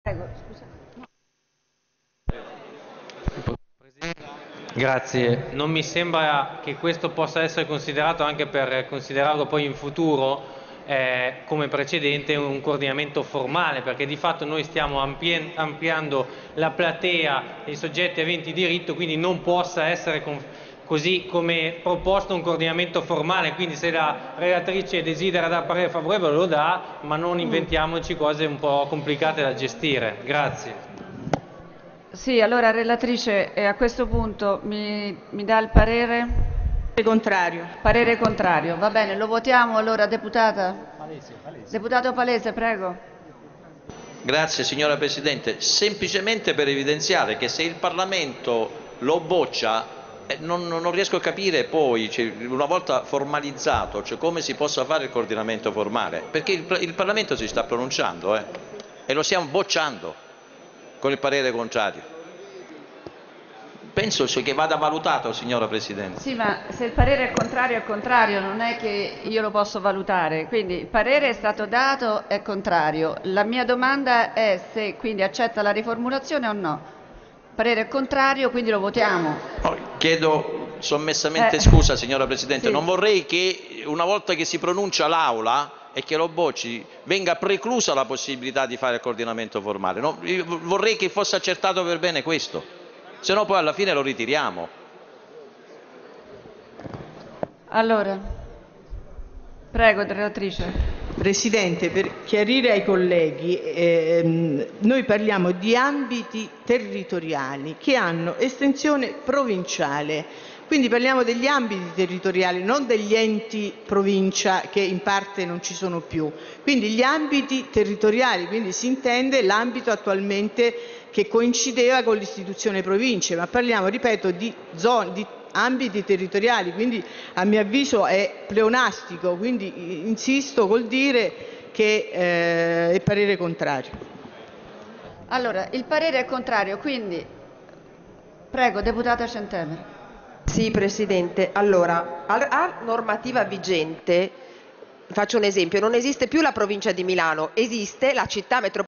Grazie, non mi sembra che questo possa essere considerato, anche per considerarlo poi in futuro, come precedente un coordinamento formale, perché di fatto noi stiamo ampliando la platea dei soggetti aventi diritto, quindi non possa essere così come proposto un coordinamento formale, quindi se la relatrice desidera dare parere favorevole lo dà, ma non inventiamoci cose un po' complicate da gestire. Grazie. Sì, allora relatrice, a questo punto mi dà il parere? Contrario. Parere contrario, va bene, lo votiamo allora, deputata? Palese. Deputato Palese, prego. Grazie signora Presidente, semplicemente per evidenziare che se il Parlamento lo boccia non riesco a capire poi, una volta formalizzato, come si possa fare il coordinamento formale, perché il Parlamento si sta pronunciando e lo stiamo bocciando con il parere contrario. Penso che vada valutato, signora Presidente. Sì, ma se il parere è contrario, non è che io lo posso valutare. Quindi il parere è stato dato, è contrario. La mia domanda è se quindi accetta la riformulazione o no. Il parere è contrario, quindi lo votiamo. Chiedo sommessamente scusa, signora Presidente, Sì. non vorrei che una volta che si pronuncia l'Aula e che lo bocci venga preclusa la possibilità di fare il coordinamento formale. No, vorrei che fosse accertato per bene questo, se no poi alla fine lo ritiriamo. Allora, prego, relatrice. Presidente, per chiarire ai colleghi, noi parliamo di ambiti territoriali che hanno estensione provinciale, quindi parliamo degli ambiti territoriali, non degli enti provincia che in parte non ci sono più. Quindi gli ambiti territoriali, quindi si intende l'ambito attualmente che coincideva con l'istituzione province, ma parliamo, ripeto, di zone, di ambiti territoriali, quindi a mio avviso è pleonastico, quindi insisto col dire che è parere contrario. Allora, il parere è contrario, quindi prego, deputata Centemere. Sì, Presidente. Allora, a normativa vigente, faccio un esempio, non esiste più la provincia di Milano, esiste la città metropolitana